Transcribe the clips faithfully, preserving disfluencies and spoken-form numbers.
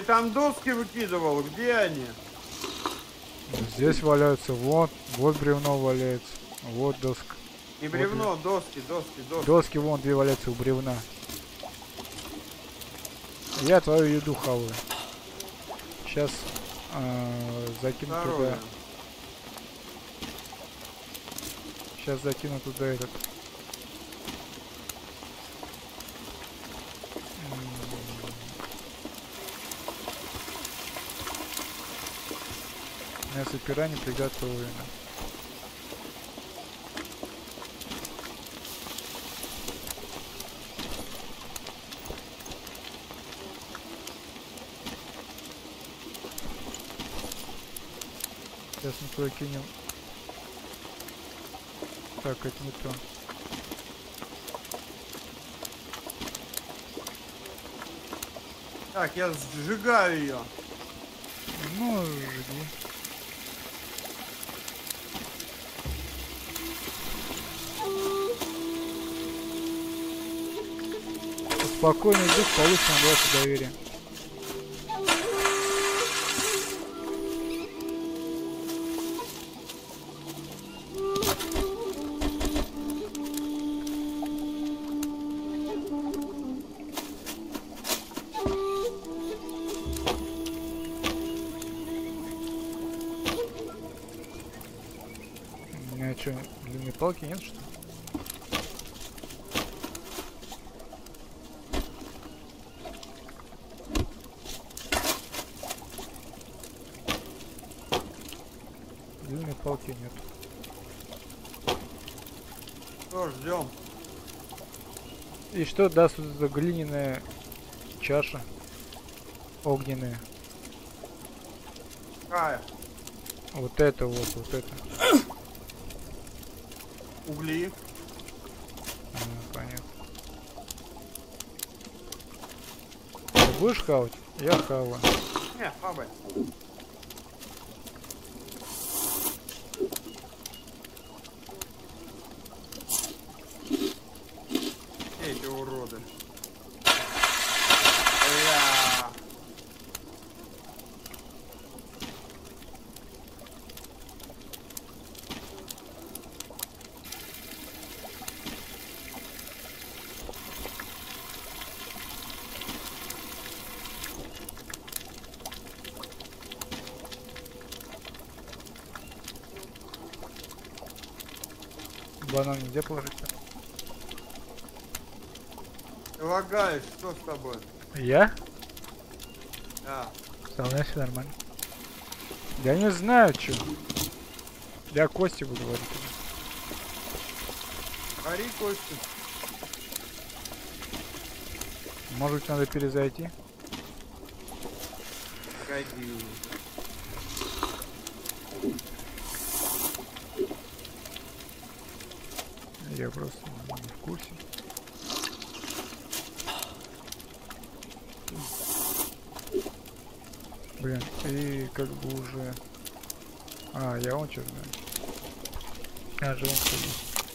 там доски выкидывал, где они? Здесь валяются, вот, вот бревно валяется, вот доска. Не бревно, вот, доски, доски, доски. Доски вон две валяются у бревна. Я твою еду хаваю. Сейчас э, закину Здоровье. туда. Сейчас закину туда этот. Мясо пираньи приготовлено. Сейчас мы туда кинем. Так, это не то. Так, я сжигаю ее. Ну, жги. Спокойный дух, получим ваше доверие. У меня что, длинной палки нет, что ли? Длинной палки нет. Что, ждем? И что даст вот эта глиняная чаша огненная? Какая? Вот это вот, вот это. Угли. А, понятно. Ты будешь хавать? Я хаваю. Не, хавай. Эти уроды. Бля. Банан нельзя положить? Ты лагаешь, что с тобой? Я? Да. Со мной все нормально. Я не знаю, что. Я Кости буду говорить. Гори, Костя. Может быть, надо перезайти? Погоди. Я просто не в курсе. Блин, и как бы уже... А, я он что знаю. А, же он ходит.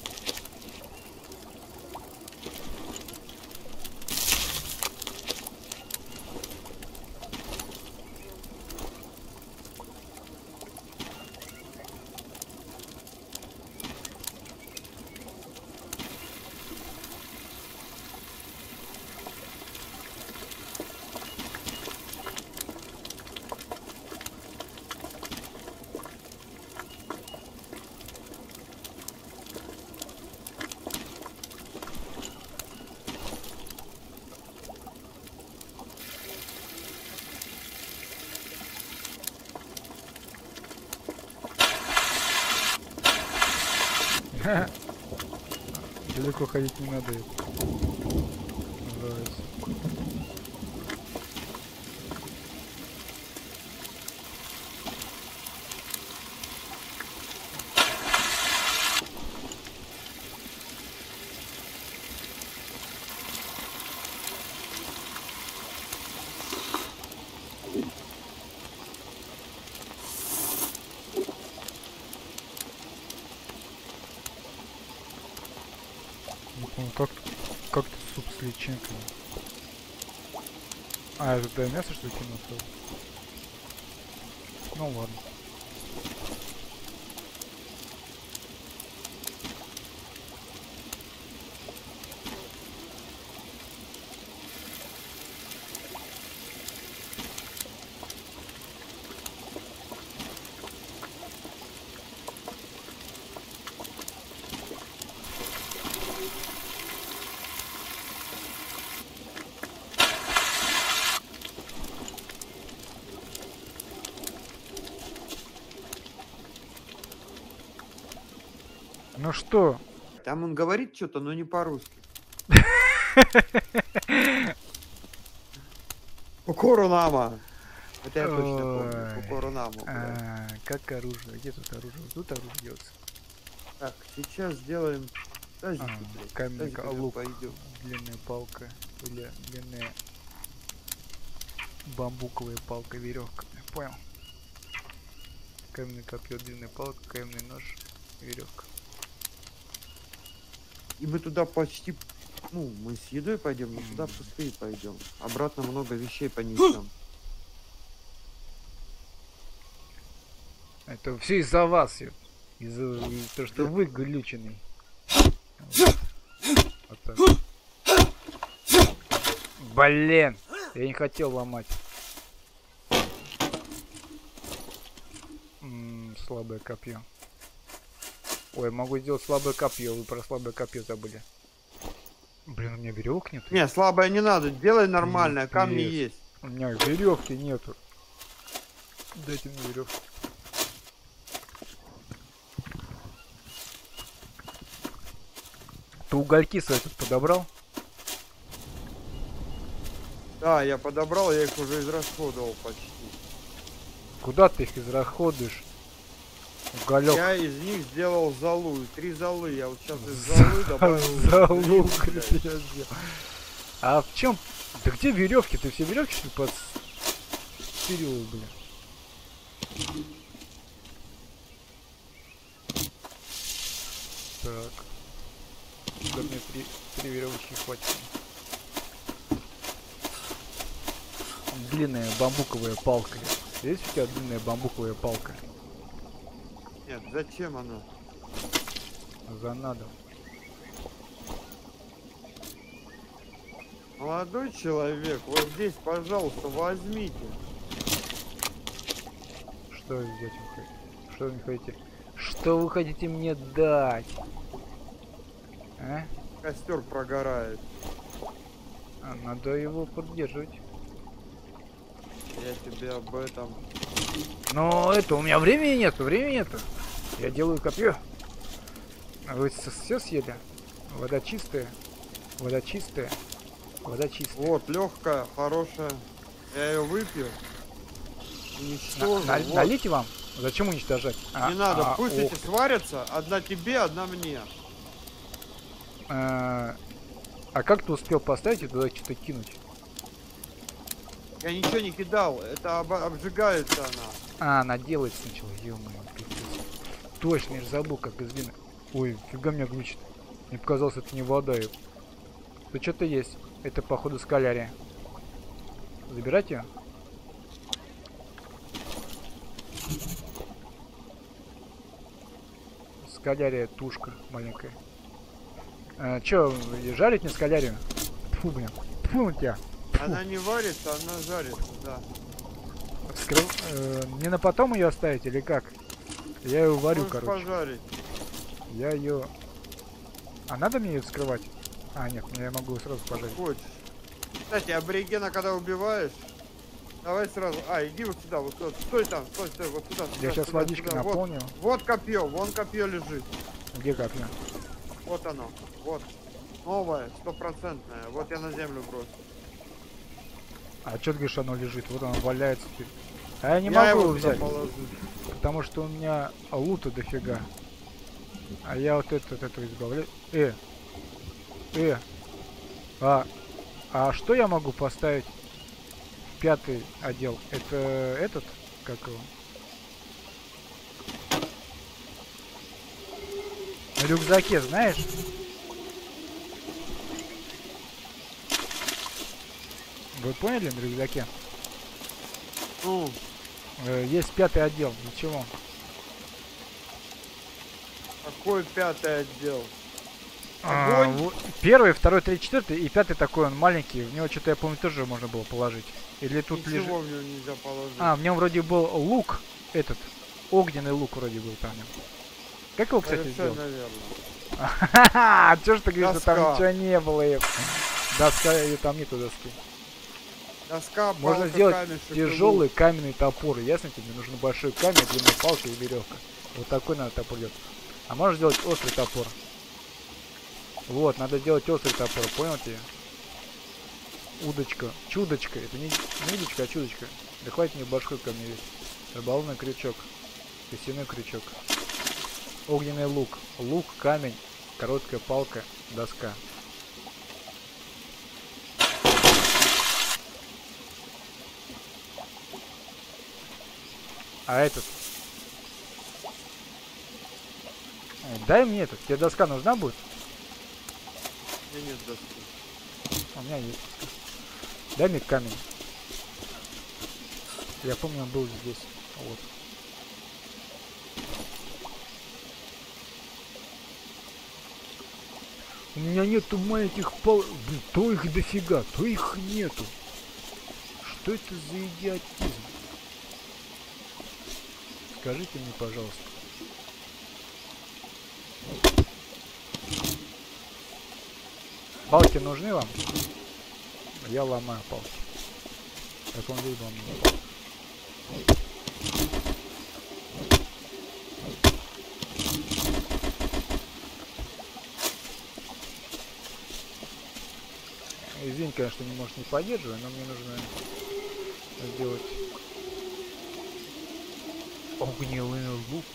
Далеко ходить не надо. Нравится. Не помню, как, как-то суп с личинками. А, это туда мясо что ли кинул? Ну ладно. Ну что? Там он говорит что-то, но не по-русски. Кукурунама. Это я точно помню. Ой. Кукурунама, блядь. А, как оружие? Где тут оружие? Вот тут оружие делается. Так, сейчас сделаем тазики, А, блядь. каменный Тазики лук, пойдем. длинная палка или длинная бамбуковая палка, веревка. Я понял. Каменное копье, длинная палка, каменный нож, веревка. И мы туда почти... Ну, мы с едой пойдем, но туда пустые пойдем. Обратно много вещей понесем. Это все из-за вас, ё. Из-за из того, что вы глюченый. Вот. Вот так. Блин, я не хотел ломать. М-м, слабое копье. Ой, могу сделать слабое копье, вы про слабое копье забыли. Блин, у меня веревок нет. Не, слабое не надо, делай нормальное, камни Пиздец. есть. У меня веревки нету. Дайте мне веревку. Ты угольки свои тут подобрал? Да, я подобрал, я их уже израсходовал почти. Куда ты их израсходуешь? Уголек. Я из них сделал золу, и три золы. Я вот сейчас из золы добавил. Залу, древу, говорит, блядь. я сделал. А в чем? Да где веревки? Ты все веревки что ли подстырил, блин? Так. Да мне три, три веревочки хватит. Длинная бамбуковая палка. Есть у тебя длинная бамбуковая палка? Нет, зачем она? За надо. Молодой человек, вот здесь, пожалуйста, возьмите. Что вы взять вы хотите? Что вы хотите? Что вы хотите мне дать? А? Костер прогорает. А, надо его поддерживать. Я тебе об этом. Но это у меня времени нету, времени нету. Я делаю копье. А вы все съели? Вода чистая. Вода чистая. Вода чистая. Вот, легкая, хорошая. Я ее выпью. Уничтожу. На- вот. Налить вам? Зачем уничтожать? А, Не надо, а, пусть ох эти сварятся. Одна тебе, одна мне. А, а как ты успел поставить и туда что-то кинуть? Я ничего не кидал, это об- обжигается она. А, она делает сначала, ё-моё, пиздец. Точно, я же забыл, как из глины. Ой, фига меня глючит. Мне показалось, это не вода. Ё. Тут что-то есть. Это, походу, скалярия. Забирать ее? Скалярия, тушка маленькая. А, чё, жарить мне скалярию? Тьфу, блин. Тьфу на тебя. Она не варится, она жарится, да. Вскрыл... э, мне на потом ее оставить или как? Я ее варю, Можешь короче. пожарить. Я ее... А надо мне ее вскрывать? А, нет, я могу сразу пожарить. Хочешь. Кстати, аборигена когда убиваешь, давай сразу. А, иди вот сюда, вот сюда. Стой там, стой, стой, вот сюда. Я сюда, сейчас сюда, водичкой сюда. наполню. Вот, вот копье, вон копье лежит. Где копье? Вот оно. Вот. Новое, стопроцентное. Вот я на землю бросил. А чё ты говоришь, оно лежит? Вот оно валяется теперь. А я не Я могу его его туда взять, положу. потому что у меня лута дофига. А я вот это, от этого избавляю. Э! Э! А, а что я могу поставить в пятый отдел? Это этот? Как его? На рюкзаке, знаешь? Вы поняли, на рюкзаке? Ну, Э, есть пятый отдел. Для чего? какой пятый отдел? А, Огонь? вот первый, второй, третий, четвертый и пятый такой, он маленький. В него что-то, я помню, тоже можно было положить. Или тут лежит... Ничего в него нельзя положить. А, в нем вроде был лук, этот, огненный лук вроде был там. Как его, кстати, сделал? Совершенно верно. Ха-ха-ха! Чё ж ты говоришь, что там Доска. ничего не было? Ев? Доска, и там нету доски. Доска, Можно палка, сделать камешек и тяжелый лук. каменный топор. Ясно тебе? Нужен большой камень, длинная палка и веревка. Вот такой надо топор делать. А можно сделать острый топор. Вот, надо сделать острый топор, понял тебе? Удочка, чудочка. Это не, не удочка, а чудочка. Да хватит мне большой камень весь. Рыболовный крючок. Костяной крючок. Огненный лук. Лук, камень, короткая палка, доска. А этот? Дай мне этот. Тебе доска нужна будет? У меня нет доски. У меня есть. Дай мне камень. Я помню, он был здесь. Вот. У меня нету маленьких пал... Блин, то их дофига, то их нету. Что это за идиотизм? Скажите мне, пожалуйста. Палки нужны вам? Я ломаю палки. Так он здесь был мне палки. Извини, конечно, не может не поддерживать, но мне нужно сделать огненный лук.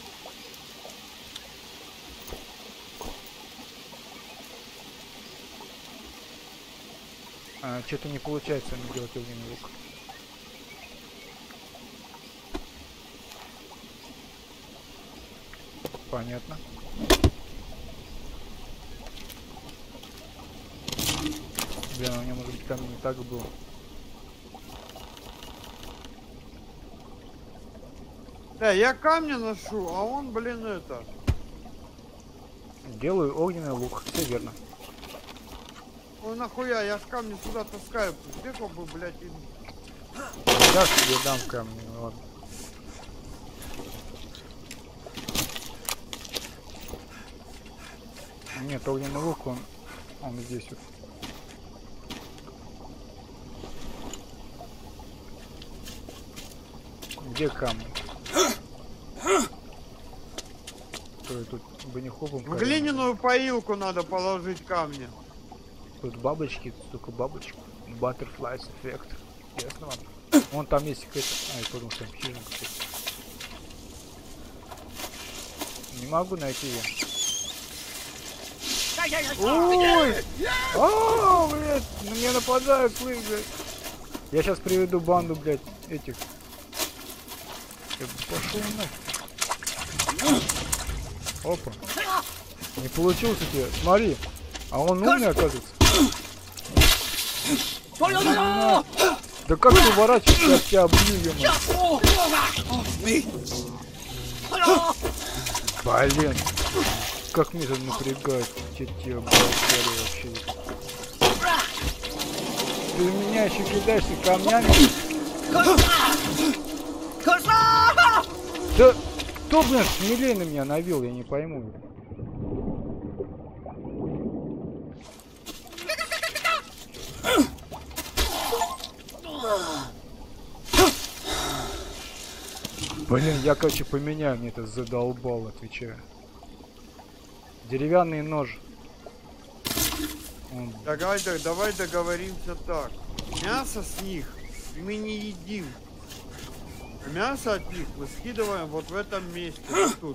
А, что-то не получается мне делать огненный лук. Понятно. Блин, у меня, может быть, камень не так был. Да, я камни ношу, а он, блин, это... Делаю огненный лук. Все верно. Ой, нахуя, я с камня сюда таскаю. Где бы, блядь, и... Сейчас тебе дам камни, ну ладно. Нет, огненный лук, он, он здесь вот. Где камни? Что тут банихопом? В глиняную поилку надо положить камни. Тут бабочки, тут только бабочек. Butterflies эффект. Ясно вам? Вон там есть какая-то... А, я подумал, что там хижина какая-то. Не могу найти ее. Ой! А, блядь! На меня нападают, слышь, блядь! Я сейчас приведу банду, блядь, этих. Пошел нафиг. Опа. Не получилось у тебя. Смотри. А он умный, оказывается. Да, да как ты уворачиваешься, я тебя облью, ё-моё. Блин. Как меня это напрягает. Те-те, блядь, вообще. Ты меня еще кидаешься камнями. Да кто, блин, смелее на меня навел, я не пойму. Блин, я, короче, поменяю, мне это задолбал, отвечаю. Деревянный нож. Он... Давай, давай договоримся так. Мясо с них мы не едим. А мясо от них мы скидываем вот в этом месте, вот тут.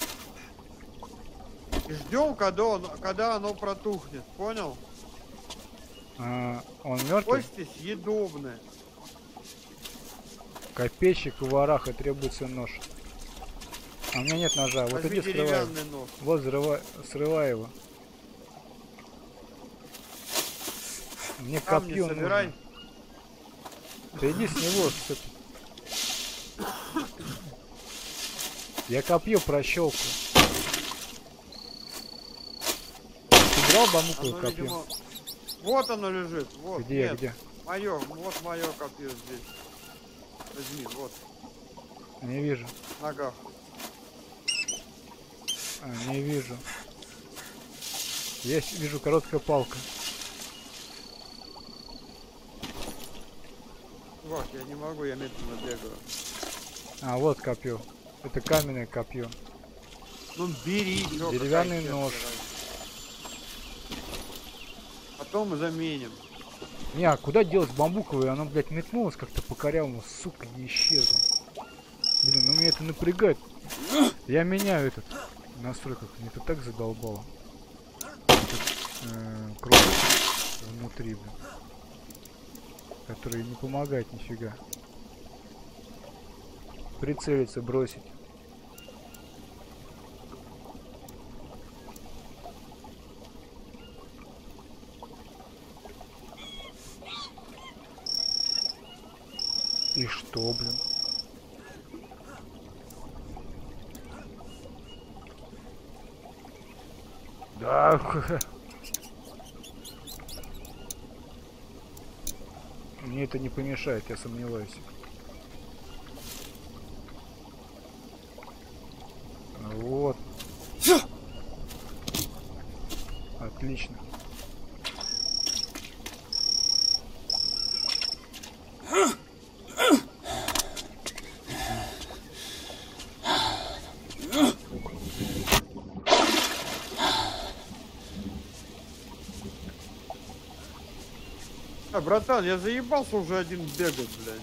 И ждем, когда, он, когда оно протухнет, понял? А, он мертвый? Кости съедобные. Копейщик у вараха, требуется нож. А у меня нет ножа. Вот Возьми иди срывай. нож. Вот взрывай, срывай его. Мне Камни копье собирай. нужно. Ты иди с него. С этой. Я копье прощелкаю. Ты брал бамбуковое Оно, копье? видимо, вот оно лежит. Вот. Где, Нет, где? мое, вот мое копье здесь. Возьми, вот. Не вижу. В ногах. А, не вижу. Я вижу короткая палка. Вот, я не могу, я медленно бегаю. А, вот копье. Это каменное копье. Ну бери, чё, Деревянный какая нож. разница. Потом мы заменим. Не, а куда делать бамбуковое? Оно, блядь, метнулось как-то по корявому, сука, и исчезло. Блин, ну меня это напрягает. Я меняю этот в настройках. Мне это так задолбало. Этот, э, кружок внутри, блин. Который не помогает нифига. Прицелиться, бросить. И что, блин? Да. Мне это не помешает, я сомневаюсь. Вот. Отлично. А, братан, я заебался уже один бегать, блядь.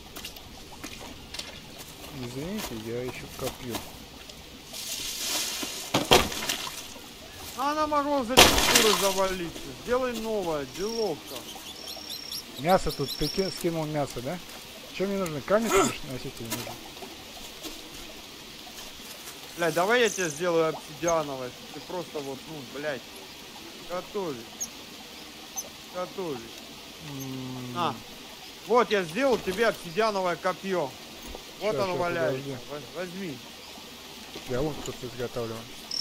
Извините, я ищу копье. А она могла за текстуры завалиться. Сделай новое, делов-то. Мясо тут, ты ки- скинул мясо, да? Что мне нужно? Камень носить или нужно? Блядь, давай я тебе сделаю обсидиановое. Ты просто вот, ну, блядь. Готовишь. Готовишь. М, На. Вот я сделал тебе обсидиановое копье. Вот Ща, оно ща, валяется. подожди. Воз- Возьми. Я вот тут изготавливаю.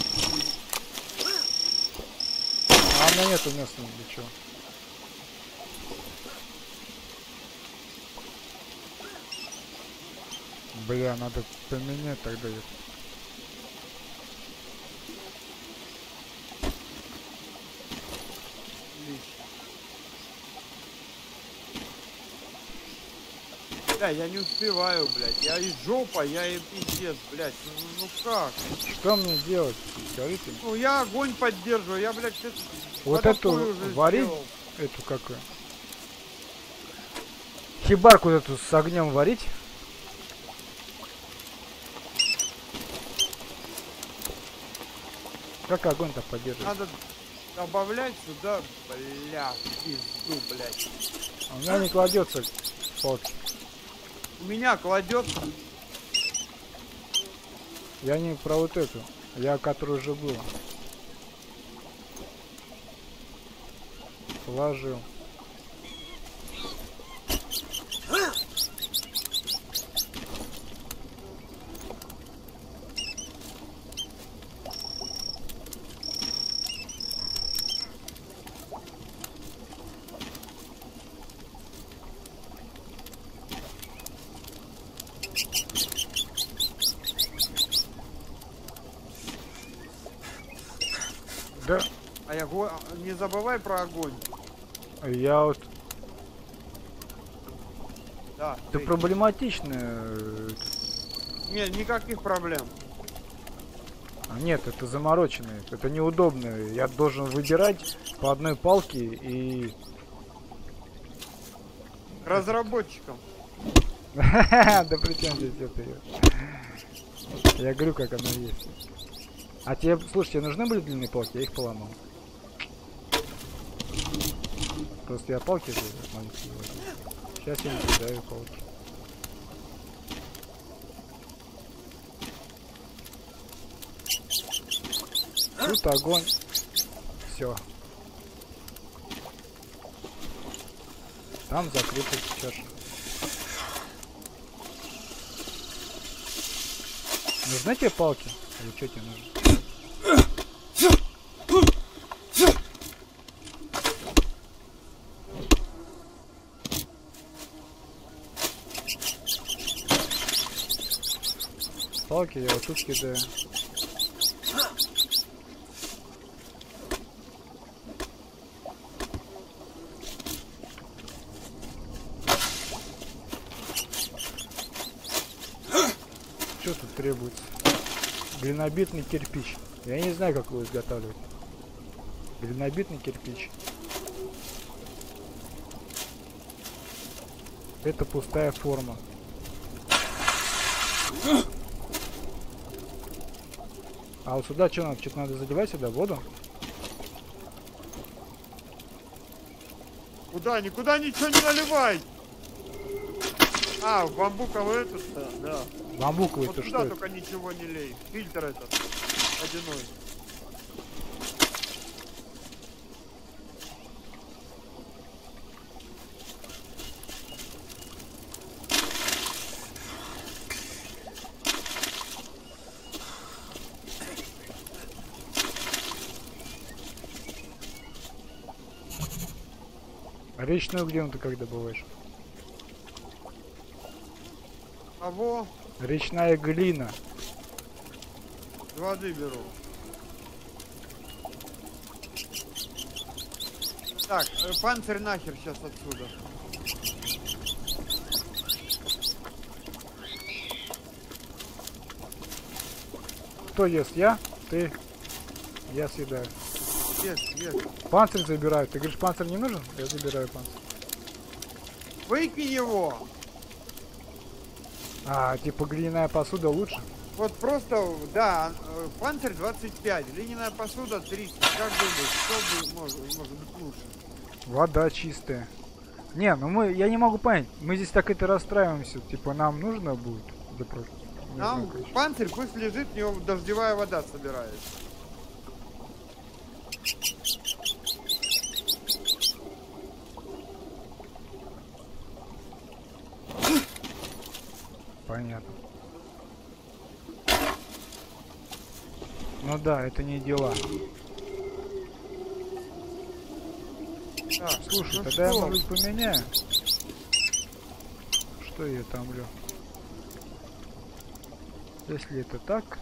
А у меня нету мяса для чего. Бля, надо поменять тогда это. Бля, я не успеваю, блядь. Я и жопа, я и пиздец, блядь. Ну, ну, ну как? Что мне делать? Скажите. Ну я огонь поддерживаю, я, блядь, это Вот водопой эту уже варить, сделал. эту какую? Хибарку эту с огнем варить? Как огонь-то поддерживать? Надо добавлять сюда, бля, пизду, блядь. А у меня не кладется палки. У меня кладется. Я не про вот эту, я которая уже была. Положил. Да, А я го- не забывай про огонь. я вот... Да. Это ты. проблематично. э, Нет, никаких проблем. А нет, это заморочено. Это неудобно. Я должен выбирать по одной палке и... Разработчикам. Да при чем здесь это? Я говорю, как оно есть. А тебе, слушай, тебе нужны были длинные палки? Я их поломал. Просто я палки же маленькие возьму. Сейчас я не кидаю палки. Тут огонь. Все. Там закрыта чаша. Нужны тебе палки? Или что тебе нужно? Палки я вот тут кидаю. Что тут требуется? Глинобитный кирпич. Я не знаю, как его изготавливать. Глинобитный кирпич. Это пустая форма. А вот сюда что надо? Что-то надо заливать сюда? Воду? Куда? Никуда ничего не наливай! А, в бамбуковый этот-то, да. Бамбуковый, Вот то сюда что это? только ничего не лей. Фильтр этот. Водяной. А речную глину ты как добываешь? Кого? Речная глина. С воды беру. Так, э, панцирь нахер сейчас отсюда. Кто ест? Я? Ты? Я съедаю. Есть, есть. Панцирь забираю. Ты говоришь, панцирь не нужен? Я забираю панцирь. Выкинь его! А, типа глиняная посуда лучше? Вот просто, да, э, панцирь двадцать пять, глиняная посуда тридцать. Как думаешь, что бы может, может быть лучше? Вода чистая. Не, ну мы, я не могу понять. Мы здесь так это расстраиваемся. Типа нам нужно будет? Да просто. не Нам знаю, короче. панцирь пусть лежит, в него дождевая вода собирается. Понятно. Ну да, это не дела. Так, Слушай, ну тогда я, что? может быть, поменяю. Что я томлю? Если это так...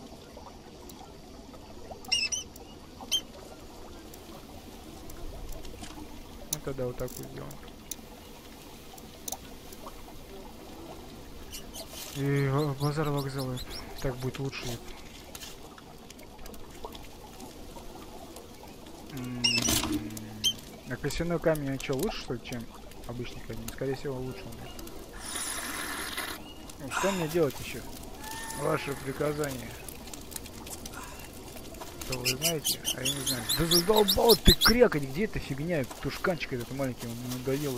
Ну тогда вот так вот сделаем. И э, базар вокзала. Так будет лучше. М, А костяной камень, а что, лучше, что ли, чем обычный камень? Скорее всего, лучше он будет. Ну, что мне делать еще? Ваше приказание. Что вы знаете? А я не знаю. Да задолбал ты крякать, где эта фигня? Тушканчик этот маленький, он надоел.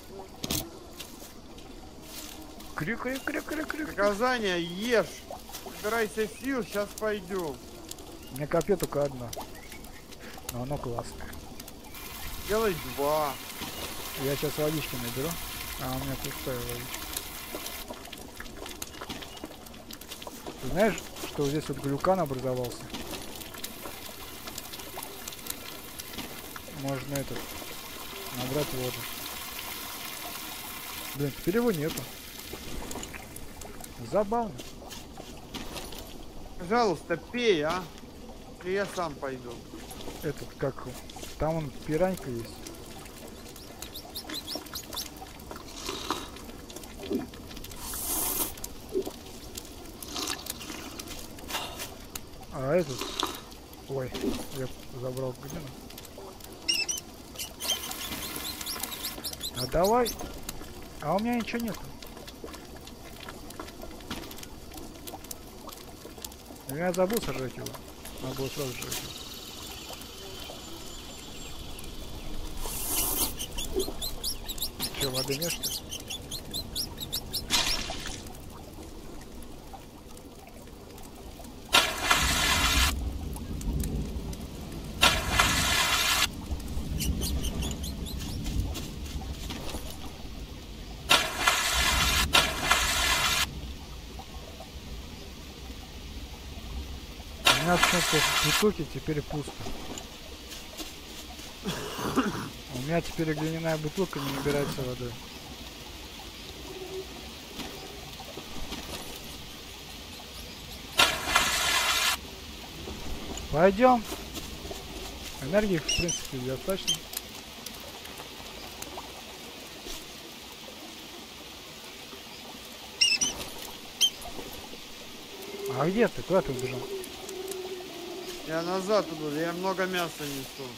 Кря, кря, кря, кря, кря. Приказание, ешь. Собирайся сил, сейчас пойдем. У меня копье только одно. Но оно классное. Делай два. Я сейчас водички наберу. А у меня пустая водичка. Ты знаешь, что вот здесь вот глюкан образовался? Можно этот набрать воду. Блин, теперь его нету. Забавно. Пожалуйста, пей, а. И я сам пойду. Этот как... Там он пиранька есть. А этот... Ой, я забрал глину. А давай... А у меня ничего нету. Я забыл сожрать его. Надо было сразу сжечь его. Че, воды нет, что ли? меня почему-то в бутылке теперь пусто. У меня теперь глиняная бутылка не набирается водой. Пойдем. Энергии, в принципе, достаточно. А где ты? Куда ты убежал? Я назад иду, я много мяса несу.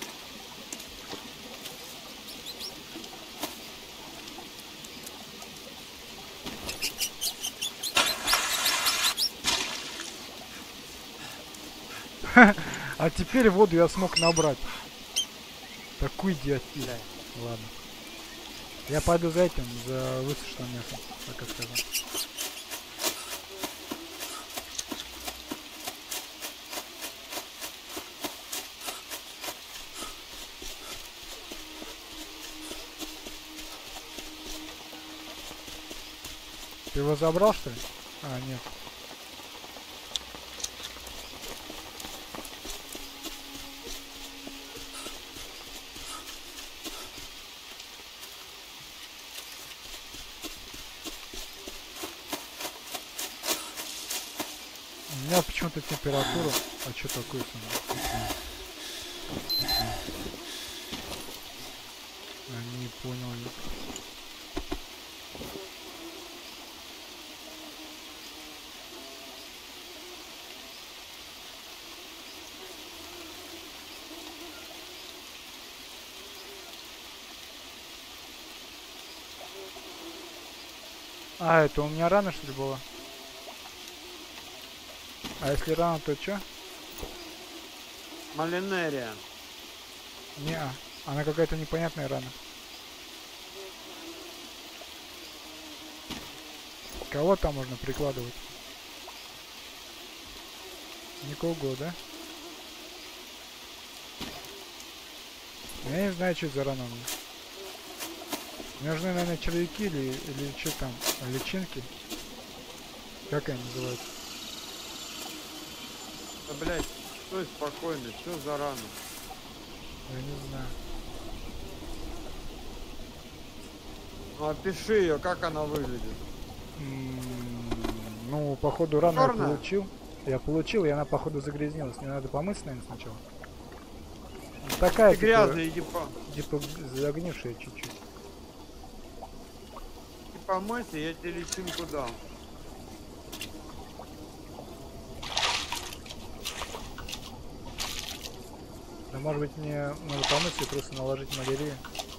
А теперь воду я смог набрать. Такой идиотизм. Ладно. Я пойду за этим, за высушенным мясом, так и сказал. Ты его забрал, что ли? А, нет. У меня почему-то температура. А что такое со мной? А, не понял я. А, это у меня рана, что ли, была? А если рана, то что? Малинерия. Не, она какая-то непонятная рана. Кого там можно прикладывать? Никого, да? Я не знаю, что за рана у меня. Мне нужны, наверное, червяки или, или что там, личинки. Как они называются? Да, блядь, стой спокойно, что за рана? Я не знаю. Ну опиши ее, как она выглядит. М-м, ну, походу, рану я Черная? получил. Я получил, и она, походу, загрязнилась. Мне надо помыть, наверное, сначала. Ну, такая, Ты типа, грязный, иди по... типа загнившая чуть-чуть. Ты помойся, я тебе личинку дам. Да, может быть, мне надо помыться и просто наложить малярию.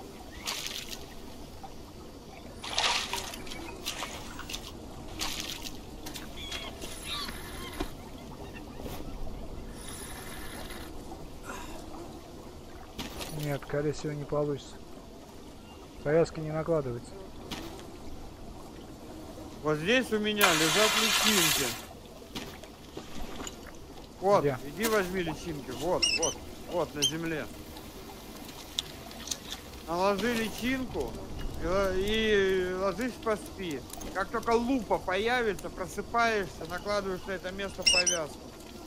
Нет, скорее всего, не получится. Повязки не накладывается. Вот здесь у меня лежат личинки. Вот, Где? иди возьми личинки. Вот, вот, вот на земле. Наложи личинку и, ло- и ложись поспи. Как только лупа появится, просыпаешься, накладываешь на это место повязку.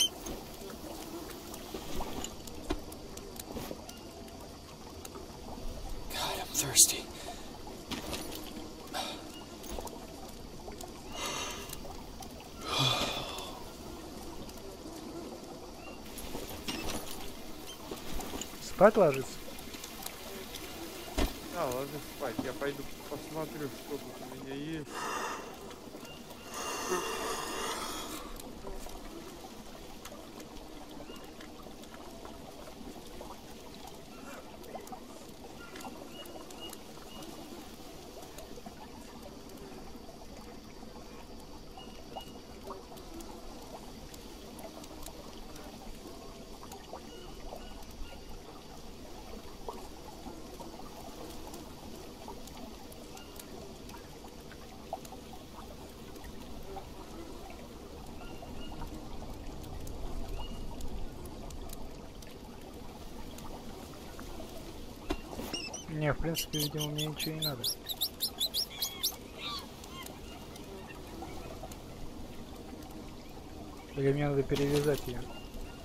God, I'm thirsty. Спать ложиться? Да, ложись спать. Я пойду посмотрю, что тут у меня есть. Не, в принципе, видимо, мне ничего не надо. Или мне надо перевязать ее.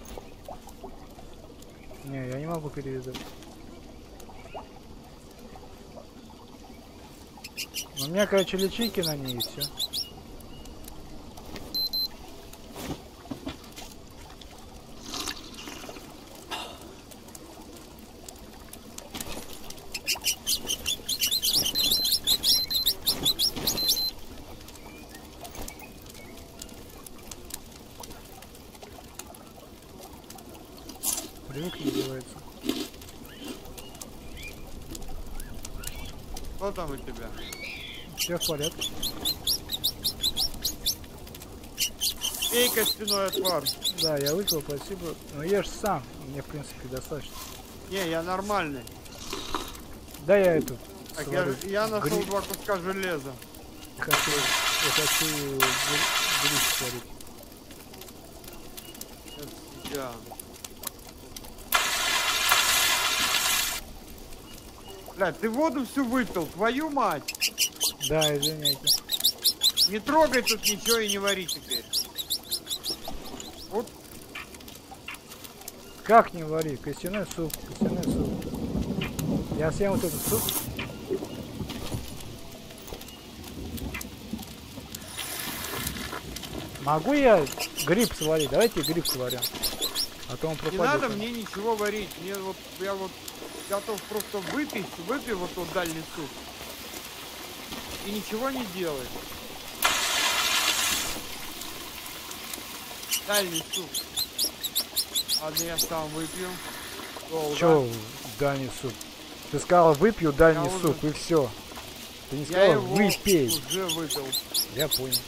Не, я не могу перевязать. У меня, короче, личинки на ней и все. Привык называется. Что там у тебя? Все в порядке. Эй, костяной отвар. Да, я выпил, спасибо. Но ешь сам. Мне, в принципе, достаточно. Не, я нормальный. Да, я эту. Так, я, сварю. я нашел Гри- два куска железа. Хочу, я хочу гри- гриб сварить. Сейчас я. Бля, ты воду всю выпил, твою мать! Да, извиняйте. Не трогай тут ничего и не вари теперь. Вот, Как не вари? Костяной суп, костяной суп. Я съем вот этот суп. Могу я гриб сварить? Давайте гриб сварим. А то он не пропадет. надо мне ничего варить. Мне вот, я вот готов просто выпить, выпей вот тот дальний суп. И ничего не делай. Дальний суп. Ладно, я сам выпью. Долго. Чё, дальний суп? Ты сказала выпью дальний Я уже- суп и все. Ты не Я сказала его выпей. уже выпил. Я понял.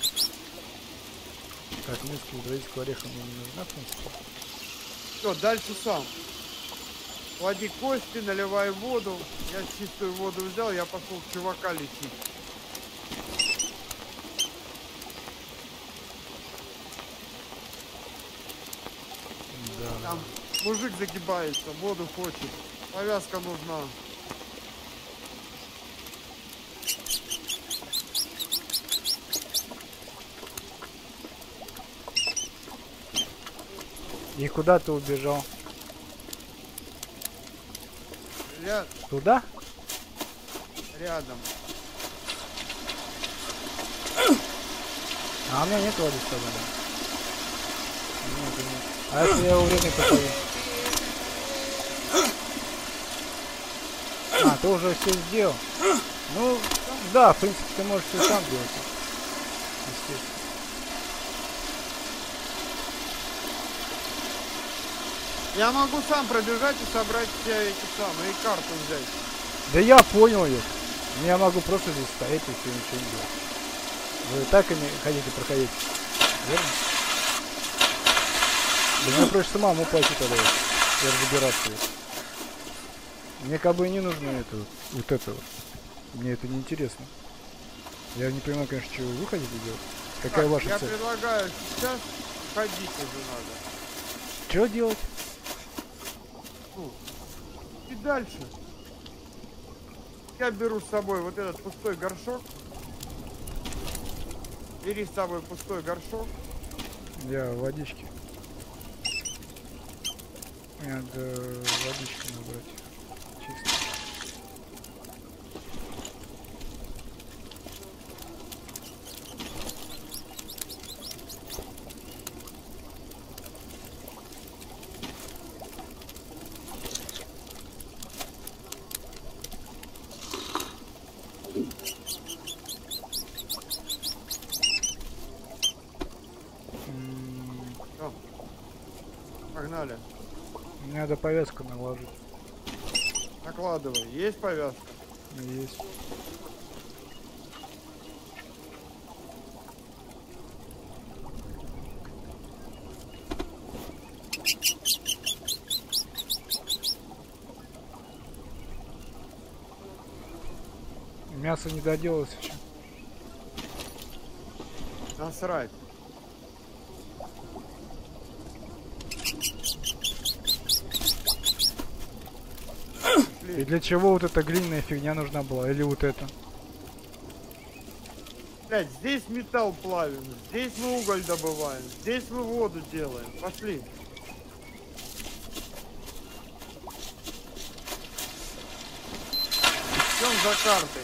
Так, миски удовольствия ореха мне не нужна, в принципе. Все, дальше сам. Клади кости, наливай воду. Я чистую воду взял, я пошел чувака лечить. Да. Там мужик загибается, воду хочет. Повязка нужна. И куда ты убежал? Ря- Туда? рядом. А у меня нет воды с тобой, да? Нет, нет. А если я уверенный попаду? А, ты уже все сделал? Ну, да, в принципе, ты можешь все сам делать. Естественно. Я могу сам пробежать и собрать все эти самые, и карту взять. Да я понял ее. Я могу просто здесь стоять и все, ничего не делать. Вы так и не хотите проходить, верно? Да мне проще самому пойти тогда и разбираться. Мне как бы и не нужно это вот, вот это вот. Мне это не интересно. Я не понимаю, конечно, что вы хотите делать. Какая Так, ваша я цель? предлагаю сейчас ходить уже надо. Что делать? Ну, и дальше. Я беру с собой вот этот пустой горшок. Бери с собой пустой горшок. Я водички. Надо водички набрать. Чисто. М, Всё. Погнали. Надо повязку наложить. Накладывай. Есть повязка? Есть. Мясо не доделалось еще. Насрать. И для чего вот эта глиняная фигня нужна была? Или вот это? Блять, здесь металл плавим, здесь мы уголь добываем, здесь мы воду делаем. Пошли. Идем за картой.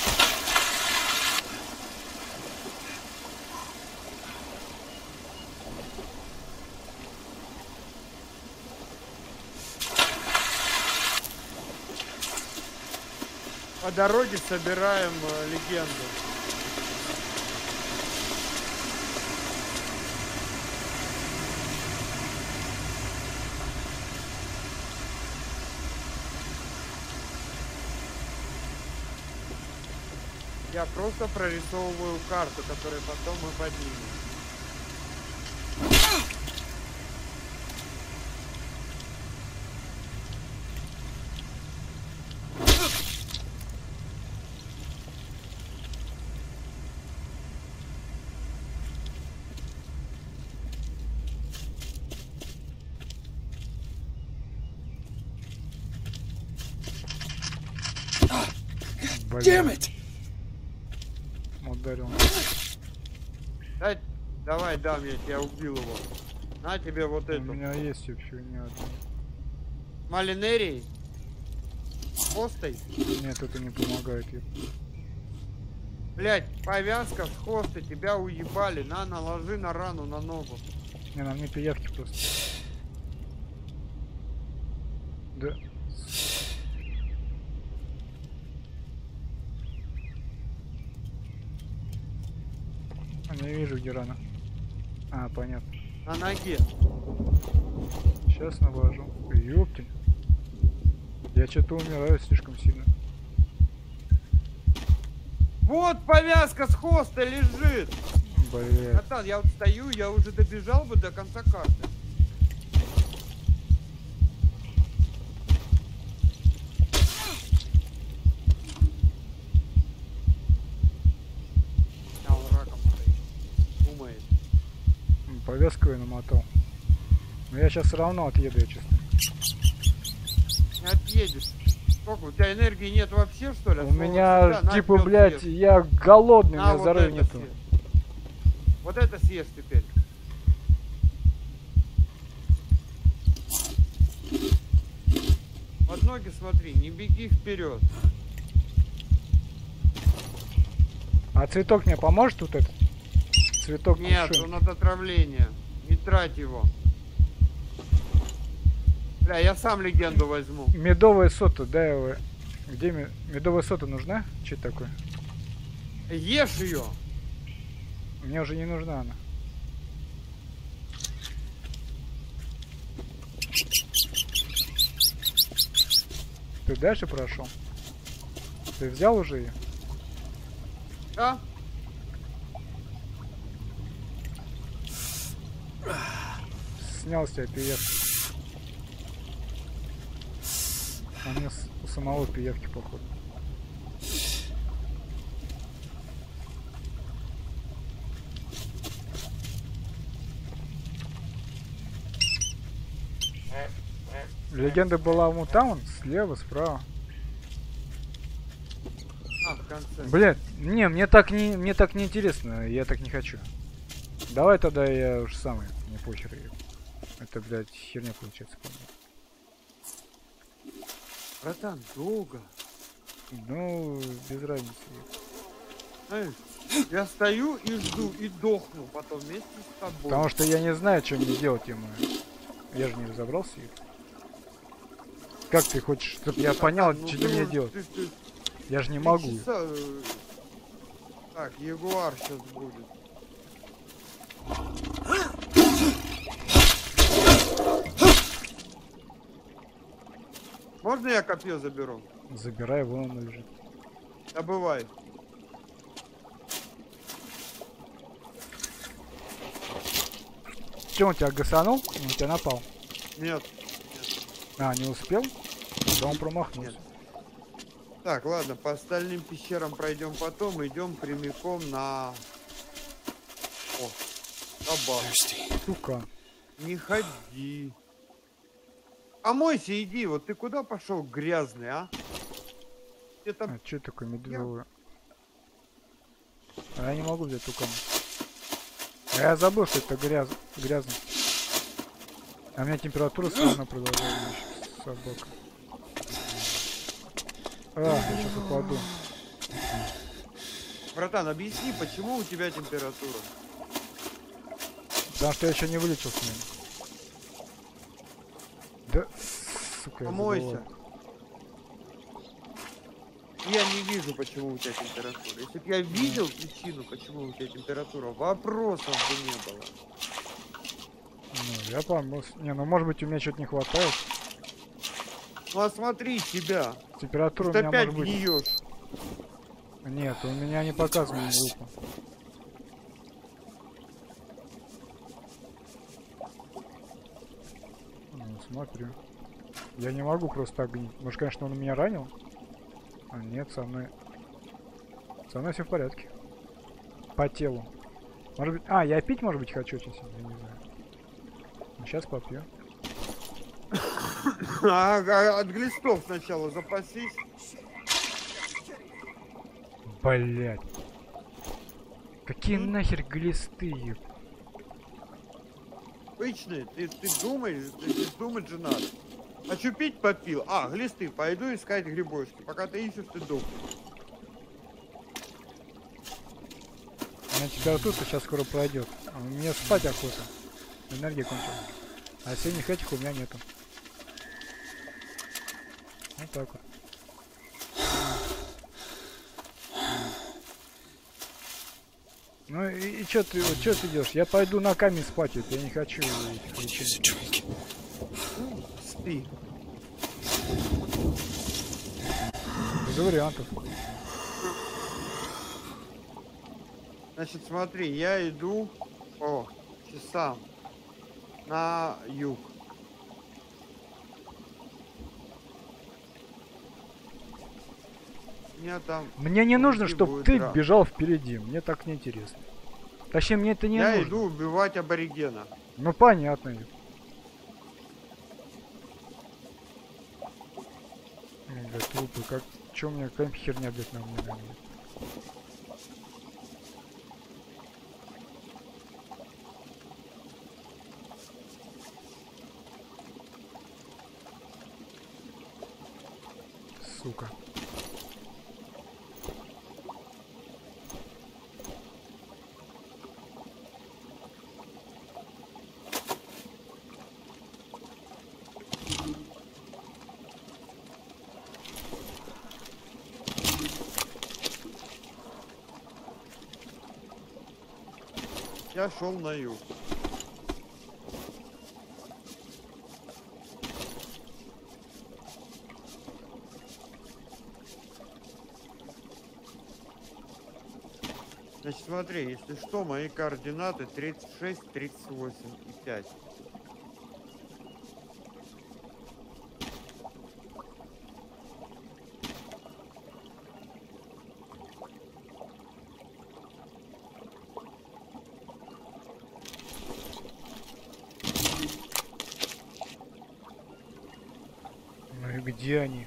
По дороге собираем э, легенду. Я просто прорисовываю карту, которую потом мы поднимем. Damn it! Ударил. Дай, давай, дам, я тебя убил его. На тебе вот У эту. меня есть вообще нет. Малинерий? Хостой? Нет, это не помогает. Блять, повязка с хостой, тебя уебали. На, наложи на рану, на ногу. Не, на мне пиявки просто. Да. Не вижу, где рана. А, понятно. На ноге. Сейчас наложу. Ёптель. Я что-то умираю слишком сильно. Вот повязка с хостой лежит. Блин. Братан, я вот стою, я уже добежал бы до конца карты. А он раком стоит. Думает. Повязку я намотал. Но я сейчас все равно отъеду, я честно. Не отъедешь. Сколько? У тебя энергии нет вообще, что ли? У Слово меня, всегда, типа, на, блядь, съешь. я голодный, На, у меня вот здоровья это нету. съешь. Вот это съешь теперь. Под ноги смотри, не беги вперед. А цветок мне поможет вот этот? Цветок Нет, кувшин. он от отравления. Не трать его. Бля, я сам легенду возьму. Медовая сота, дай его. Где ми- медовая сота нужна? Че это такое? Ешь ее. Мне уже не нужна она. Ты дальше прошел? Ты взял уже ее? Да? Снял с тебя пиявки. А мне с- у самого пиявки походу. Легенда была у Мутаун, слева, справа. А, в конце. Блять, не, мне так не, мне так не интересно, я так не хочу. Давай тогда я уж самый, мне похер. Это, блядь, херня получается, по-моему. Братан, долго. Ну, без разницы. Знаешь, я стою и жду, и дохну потом вместе с тобой. Потому что я не знаю, что мне делать ему. Я же не разобрался. Как ты хочешь, чтобы я понял, Ну, что ты мне уже- делать? ты- ты- Я же не три могу. часа, э, Так, ягуар сейчас будет. Можно я копье заберу? Забирай, вон оно лежит. Добывай. Че, он тебя гасанул? Он на тебя напал. Нет. А, не успел? Да он промахнулся. Нет. Так, ладно, по остальным пещерам пройдем потом. Идем прямиком на... О, собак. Thirsty. Сука. Не ходи. Помойся, иди. Вот ты куда пошел, грязный, а? Где там... А что такое медвежье? А я не могу взять тукан. А я забыл, что это гряз... грязно. А у меня температура все равно продолжает. Собака. А, я сейчас упаду. Братан, объясни, почему у тебя температура? Потому что я еще не вылечил с ним. Да, сука, я Помойся. забываю. Я не вижу, почему у тебя температура. Если бы я видел причину, почему у тебя температура, вопросов бы не было. Ну, я помыл. Не, ну может быть у меня что-то не хватает. Ну а смотри себя. Температура Ты у меня опять может быть. гниешь. Нет, у меня не показывает лупу. Ну, смотрю. Я не могу просто так гнить. Может, конечно, он меня ранил? А нет, со мной... Со мной все в порядке. По телу. Может быть... А, я пить, может быть, хочу очень сильно, я не знаю. Ну, сейчас попью. А, а от глистов сначала запасись. Блять. Какие нахер глисты, еб. Обычные, ты, ты думаешь, ты, ты думать же надо. А чё пить попил? А, глисты, пойду искать грибочки. Пока ты ищешь, ты дохнешь. У меня температура сейчас скоро пройдет. А у меня спать охота. Энергия кончилась. А синих этих у меня нету. Вот так вот. Ну и, и чё ты, вот, чё ты идешь? Я пойду на камень спать, я не хочу этих лечений. Спи. Без вариантов. Значит, смотри, я иду по часам на юг. Меня там... Мне не нужно, впереди чтобы будет ты драка. бежал впереди. Мне так не интересно. Точнее, мне это не Я нужно. иду убивать аборигена. Ну понятно. Бля, трупы, как... Чё у меня какая херня, блядь, на мне наносит? Сука. Я шел на юг. Значит, смотри, если что, мои координаты тридцать шесть, тридцать восемь и пять. Ну и где они?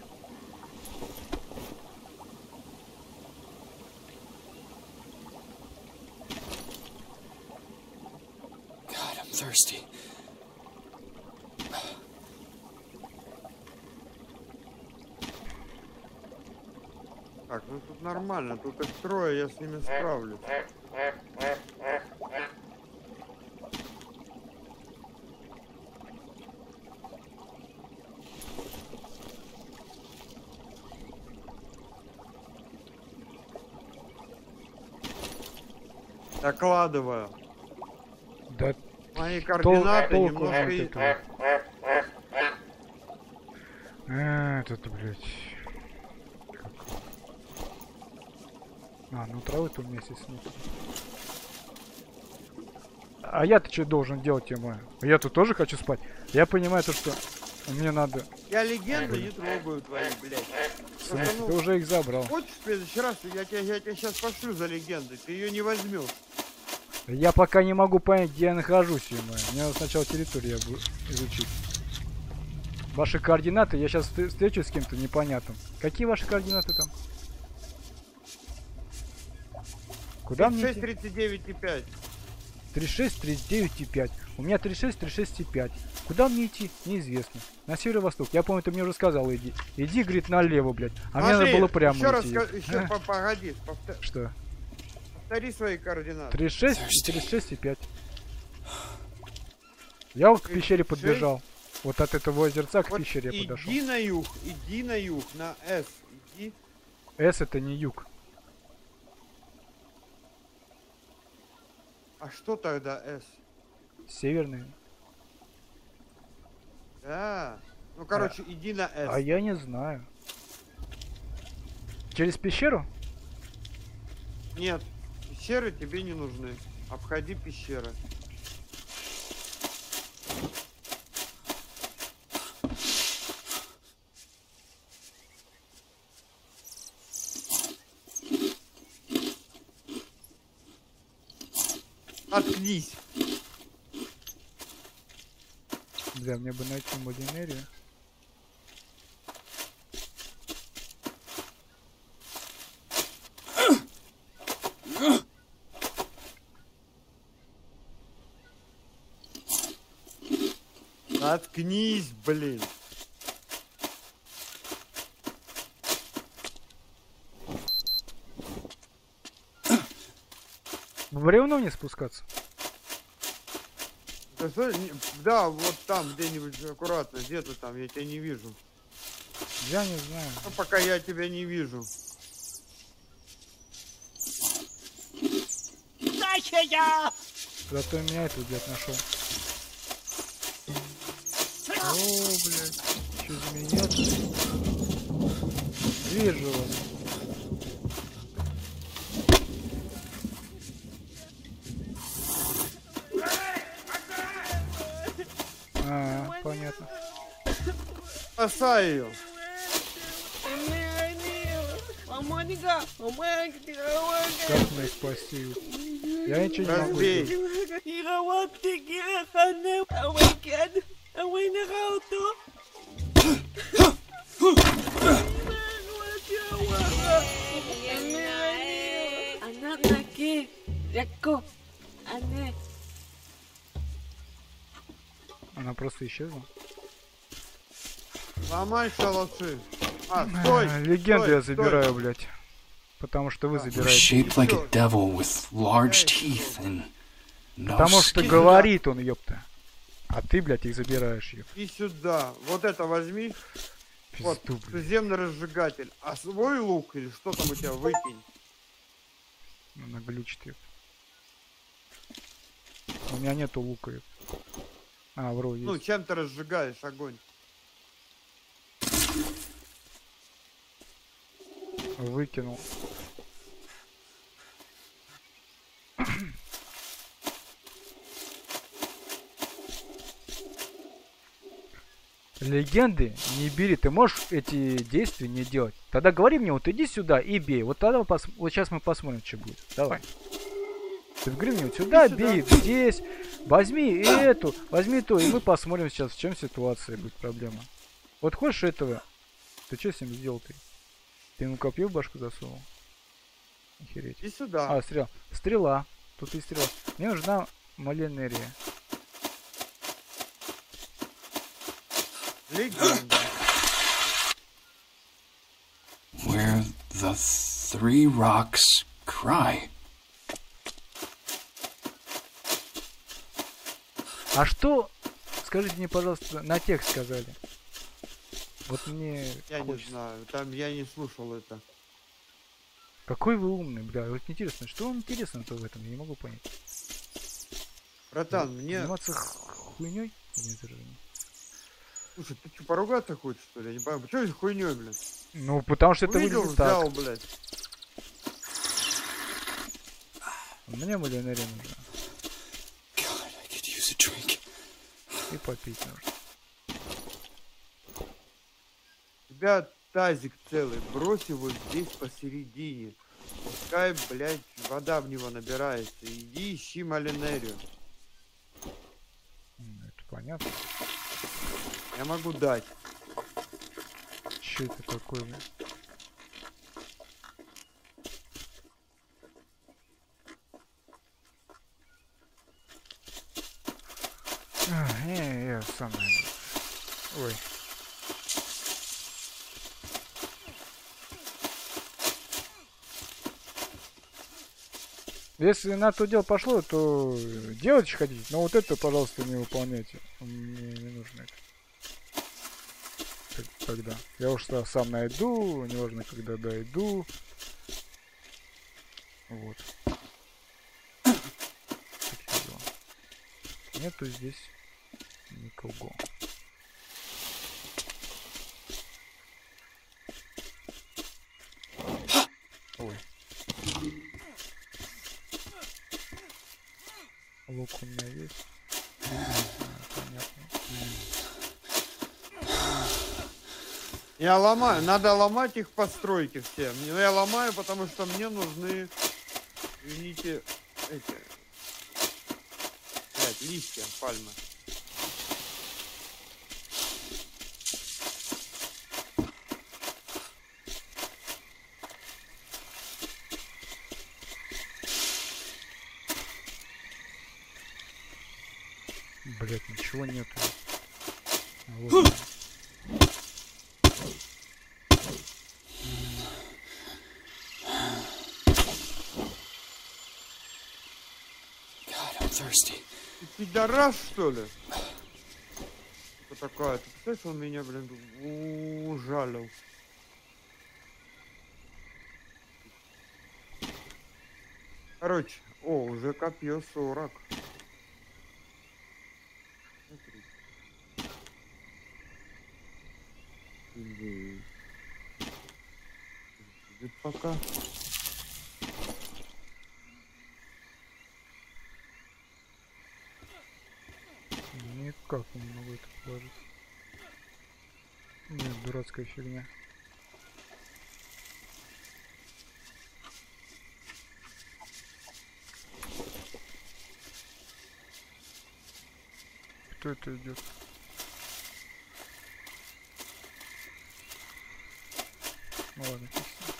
God, I'm thirsty. Так, ну тут нормально, тут их трое, я с ними справлюсь. Докладываю. Да Мои координаты толку немножко... от и- этого. А, это, блядь. Как... А, ну травы-то у меня здесь нет. А я-то что должен делать, Тима? Я тут тоже хочу спать. Я понимаю то, что мне надо... Я легенды не трогаю твои, блядь. В смысле, ну- ты уже их забрал. Хочешь в следующий раз, я тебя, я тебя сейчас пошлю за легендой, ты ее не возьмешь. Я пока не могу понять, где я нахожусь, Тима. Мне надо сначала территорию обу- изучить. Ваши координаты, я сейчас встречусь с кем-то непонятным. Какие ваши координаты там? Куда мне тридцать шесть, идти? тридцать девять и пять. тридцать шесть, тридцать девять и пять. У меня тридцать шесть, тридцать шесть и пять. Куда мне идти? Неизвестно. На северо-восток. Я помню, ты мне уже сказал, иди. Иди, говорит, налево, блядь. А мне надо было прямо еще идти. раз, еще по- погоди, повтор- Что? повтори свои координаты. тридцать шесть, тридцать шесть и пять. Я вот к пещере тридцать шесть. подбежал. Вот от этого озерца к Вот пещере я подошел. иди на юг, иди на юг, на С, иди. С это не юг. А что тогда С? Северный. Да. Ну, короче, иди на С. А я не знаю. Через пещеру? Нет, пещеры тебе не нужны. Обходи пещеры. Откнись. Да, мне бы найти модинерию. Откнись, блин. В бревно не спускаться? Да, стой, не- да, вот там где-нибудь аккуратно, где-то там, я тебя не вижу. Я не знаю. Ну, пока я тебя не вижу. Зато меня этот дед нашел. О, блядь. Что за меня? Вижу вас. А, понятно. Спасай ее. Как мне спасти ее? Я ничего не могу Разбей. сделать. Anak lagi, Jago, aneh. Она просто исчезла. Ломай шалаши. А, стой. А, легенду стой, я стой. забираю, блядь. Потому что вы А. You're забираете. shaped like a devil with large teeth and no Потому что skin. говорит он, ёпта. А ты, блядь, их забираешь, ёпта. И сюда. Вот это возьми. Вот, Пизду, блядь. туземный разжигатель. А свой лук или что там у тебя выкинь. Она глючит, ёпта. У меня нету лука, ёпта. А, вру, есть. Ну, чем ты разжигаешь огонь? Выкинул. Легенды не бери, ты можешь эти действия не делать. Тогда говори мне, вот иди сюда и бей. Вот тогда пос... вот сейчас мы посмотрим, что будет. Давай. Ты говори мне, вот сюда, Иди бей, сюда. здесь. Возьми и эту, возьми то, и мы посмотрим сейчас, в чем ситуация будет проблема. Вот хочешь этого? Ты что с ним сделал ты? Ты ему копье в башку засунул? Охереть. И сюда. А, стрела. Стрела. Тут и стрела. Мне нужна малинерия. Легенда. Where the three rocks cry. А что, скажите мне, пожалуйста, на текст сказали? Вот мне Я не хочется. знаю. Там я не слушал это. Какой вы умный, бля. Вот интересно, что вам интересно-то в этом? Я не могу понять. Братан, мне... Заниматься хуйней? Нет, даже не. Слушай, ты что, поругаться хочешь, что ли? Я не понимаю. Почему здесь хуйней, блин? Ну, потому что это Увидел, выглядит так. взял, блядь. Мне малинерия нужна. God, I could use a drink. И попить нужно. У тебя тазик целый. Брось его здесь посередине. Пускай, блядь, вода в него набирается. Иди ищи малинерию. М, Это понятно. Я могу дать. Че это такое, бля? А, не, я сам найду. Ой. Если на то дело пошло, то делать хотите, но вот это, пожалуйста, не выполняйте. Мне не нужно это. Тогда. Я уж сам найду, неважно, когда дойду. Вот. Такие дела. Нету здесь никого. Ой. Лук у меня есть. А, понятно. Я ломаю, надо ломать их постройки все. Но я ломаю, потому что мне нужны, извините, эти, блядь, листья пальмы. Блять, ничего нету. Вот. God, I'm thirsty. Ты пидорас, что ли? Что такое? Ты представляешь, он меня, блин, ужалил. Короче, о, уже копье сорок. Смотри. Будет пока. Никак не могу это положить. Нет, дурацкая фигня. Кто это идет? Ну ладно, фиг с ним.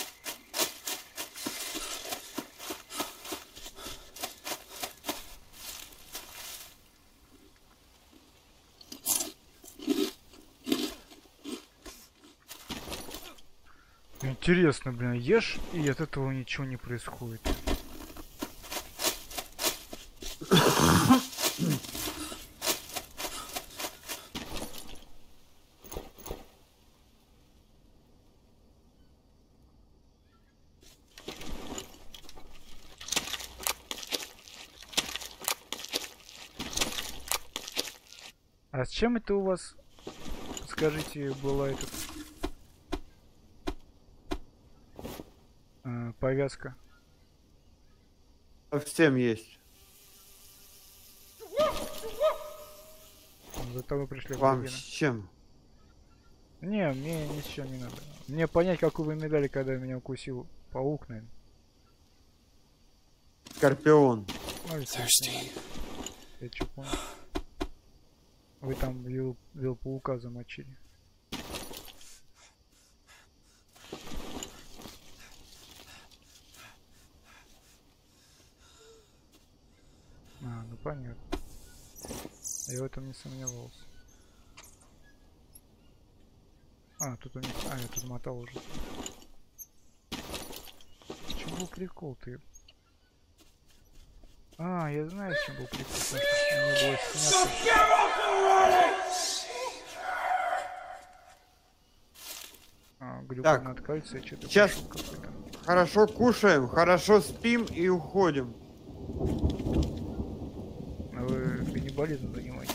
Интересно, блин, ешь, и от этого ничего не происходит. А с чем это у вас, скажите, была эта э, повязка? Совсем есть. Зато вы пришли в Вам магазин. с чем? Не, мне ни с чем не надо. Мне понять, какую вы мне дали, когда меня укусил паук, наверное. Скорпион. Ну, Thirsty. я чё понял. Вы там вил, вил паука замочили. А, ну понятно. Я в этом не сомневался. А, тут у них... А, я тут мотал уже. В чем был прикол-то? А, я знаю, в чем был прикол. Потому что мне было сняться... А, глюком Так, над кольцем, что-то сейчас пошел какой-то. хорошо кушаем, хорошо спим и уходим. А вы каннибализмом занимаетесь?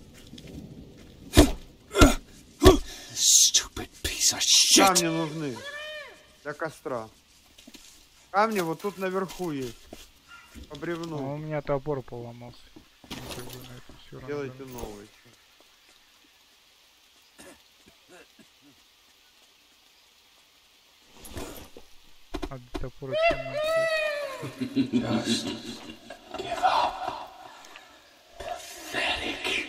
Stupid piece of Камни shit. нужны для костра. Камни вот тут наверху есть. По А у бревну. меня топор поломался. Ну, как бы на это всё равно Делайте надо. новый. А до топора чем надо взять? Just give up. Pathetic.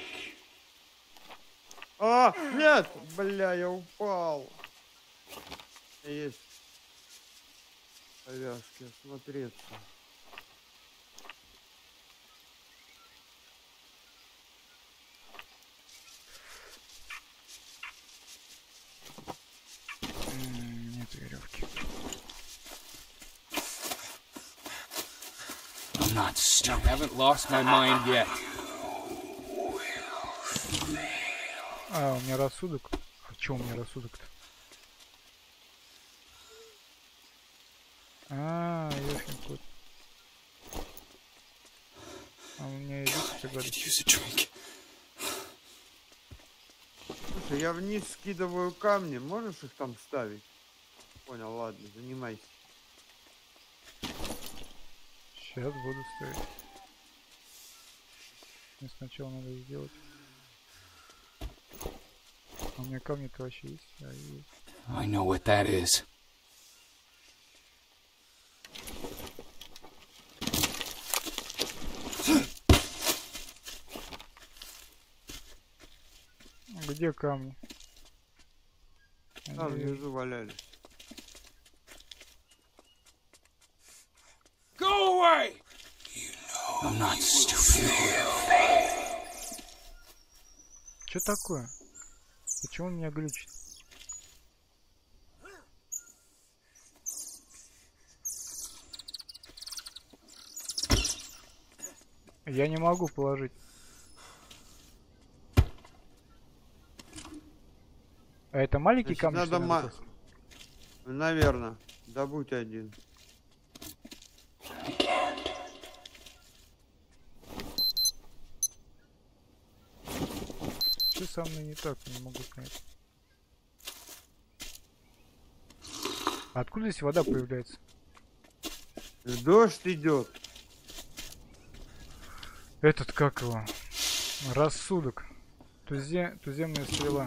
А, нет! Бля, я упал. Есть повязки, смотреться. not I stupid. haven't lost my mind yet. А, у меня рассудок. А чё у меня рассудок-то? А, ёшкин кот. А у меня идут I пригоды. could use a drink. Слушай, я вниз скидываю камни, можешь их там ставить? Понял, ладно, занимайся. Сейчас буду ставить. Мне сначала надо сделать. А у меня камни-то вообще есть? А, есть. I know what that is. Где камни? Там Они- внизу валялись. Go away! I'm not stupid. Чё такое? Почему он меня глючит? Я не могу положить. А это маленький Значит, камни, надо что ли, ма- просто? Наверное. Добудь один. Что со мной не так, не могу понять. Откуда здесь вода появляется? Дождь идет. Этот как его? Рассудок. Тузе... Туземная стрела.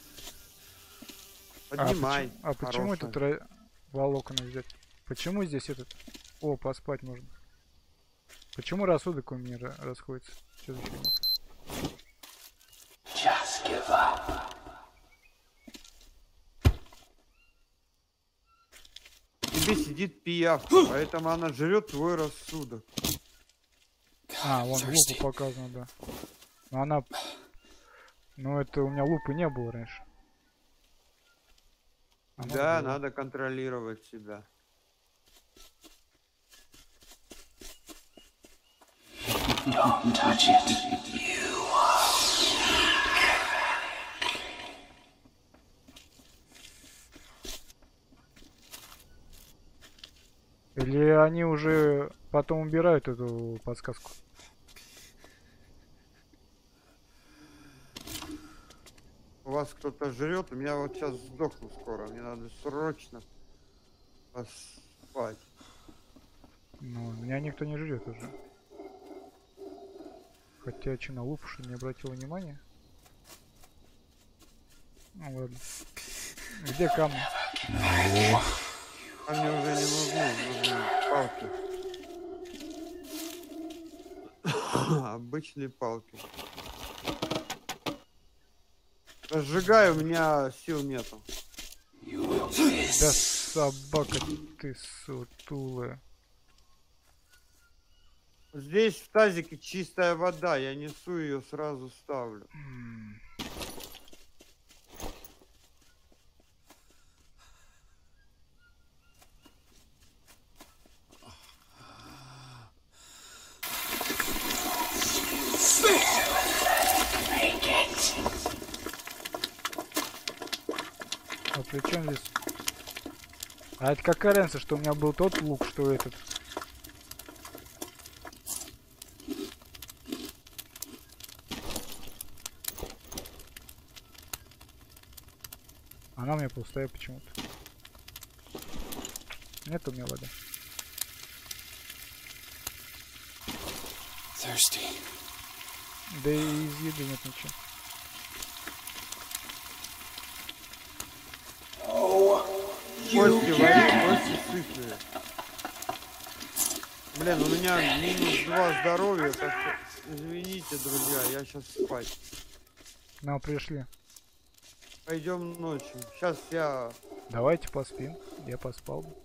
Поднимай. А, почему, а почему Хорошая. этот ра... волокна взять? Почему здесь этот... О, поспать можно. Почему рассудок у меня ра- расходится? Что за фигня? Just give up. Тебе сидит пиявка, поэтому она жрет твой рассудок. А, вон Thirsty. лупа показана, да. Но она... Ну это у меня лупы не было раньше. Она Да, была. надо контролировать себя. Don't touch it. Или они уже потом убирают эту подсказку? У вас кто-то жрет, у меня вот сейчас сдохну скоро. Мне надо срочно поспать. Ну, меня никто не жрет уже. Хотя я что, на лупу что не обратил внимания? Ну ладно. Где камни? No. А мне уже не нужны, нужны палки. Обычные палки. Сжигаю, у меня сил нету. You will miss. Да собака ты сутулая. Здесь в тазике чистая вода, я несу ее, сразу ставлю. М. А при чем здесь? А это какая разница, что у меня был тот лук, что этот? Она у меня пустая почему-то. Нет у меня воды. Thirsty. Да и из еды нет ничего. Кости вари, кости сытные. Блин, у меня минус два здоровья, так что извините, друзья, я сейчас спать. Нам пришли. Пойдем ночью. Сейчас я... Давайте поспим. Я поспал бы.